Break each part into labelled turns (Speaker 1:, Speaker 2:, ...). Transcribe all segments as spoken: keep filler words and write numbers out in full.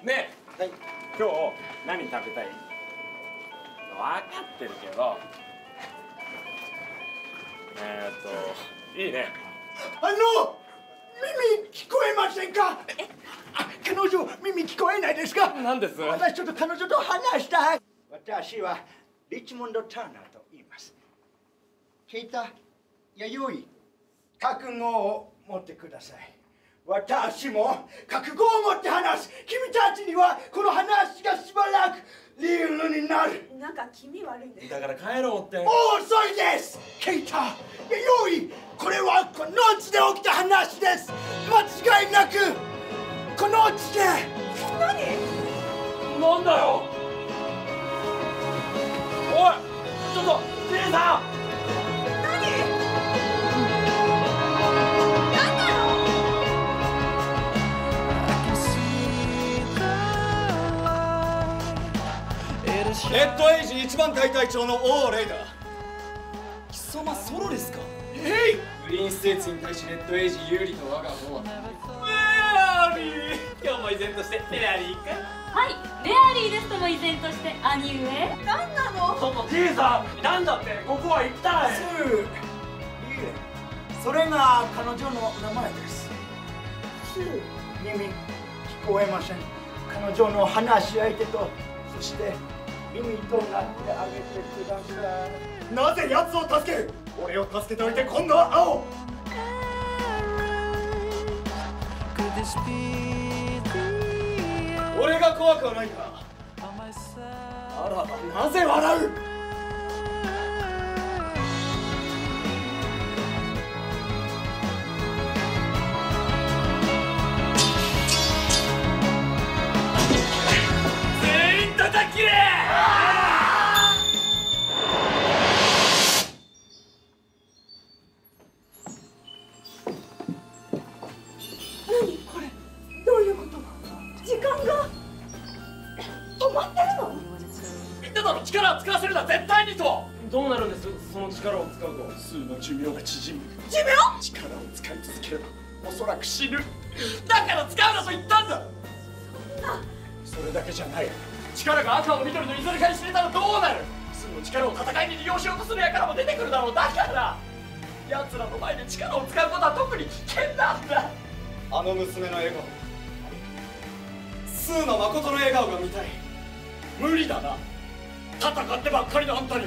Speaker 1: ねえ、はい、今日何食べたい？分かってるけど、えー、っといいね。
Speaker 2: あの耳聞こえませんか？あ、彼女耳聞こえないですか？
Speaker 1: なんです？
Speaker 2: 私ちょっと彼女と話したい。私はリチモンド・ターナーと言います。ケイタ、弥生、覚悟を持ってください。私も覚悟を持って話す。君たちにはこの話がしばらくリールになる。
Speaker 3: なんか気味悪いね。
Speaker 1: だから帰ろうって。
Speaker 2: もう遅いです。ケイタ、弥生、これはこの地で起きた話です。間違いなくこの地で。
Speaker 3: 何？
Speaker 1: なんだよ。おい、ちょっとじいさん。
Speaker 4: レッドエイジ一番隊隊長のオーレイだ。貴様ソロですか？
Speaker 1: えい。
Speaker 4: グリーンステーツに対しレッドエイジ有利と我が方は。
Speaker 1: メアリー、今日も依然としてメアリーか。
Speaker 5: はい、メアリーですとも依然として兄上。
Speaker 3: 何なの？
Speaker 1: ちょっとじいさん、なんだってここは一体。
Speaker 2: スー、いえ、それが彼女の名前です。スー、耳聞こえません。彼女の話し相手と、そして耳となってあげてください。
Speaker 4: なぜ奴を助ける？俺を助けておいて今度は青。俺が怖くはないか。あらばなぜ笑う？
Speaker 1: 全員叩き切れ！
Speaker 3: 何これ？どういうこと？時間が止まってるの？
Speaker 1: 言っただろ、力を使わせるな、絶対にと。どうなるんです、その力を使うと？
Speaker 4: スーの寿命が縮む。
Speaker 3: 寿命？
Speaker 4: 力を使い続ければおそらく死ぬ。
Speaker 1: だから使うなと言ったんだ。
Speaker 4: それだけじゃない。
Speaker 1: 力が赤も緑のいずれかに知れたらどうなる？スーの力を戦いに利用しようとする輩も出てくるだろう。だから奴らの前で力を使うことは特に危険なんだ。
Speaker 4: あの娘の笑顔、スーの誠の笑顔が見たい。
Speaker 1: 無理だな、戦ってばっかりのあんたには。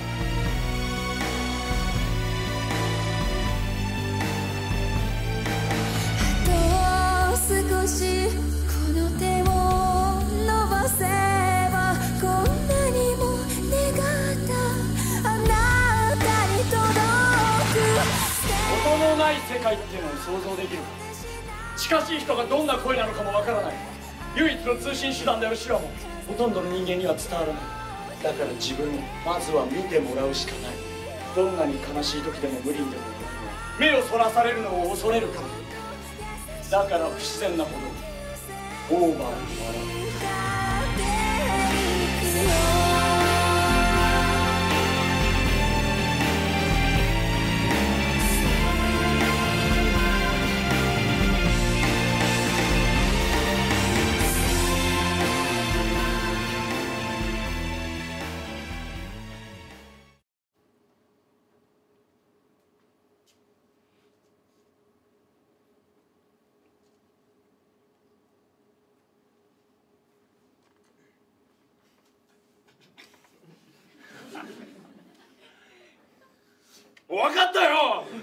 Speaker 6: あと少しこの手を伸ばせばこんなにも願ったあなたに届く。
Speaker 1: 音のない世界っていうのを想像できるか？近しい人がどんな声なのかもわからない。唯一の通信手段である手話もほとんどの人間には伝わらない。だから自分をまずは見てもらうしかない。どんなに悲しい時でも無理にでも目をそらされるのを恐れるから。だから不自然なほどオーバーに笑う。分かったよ。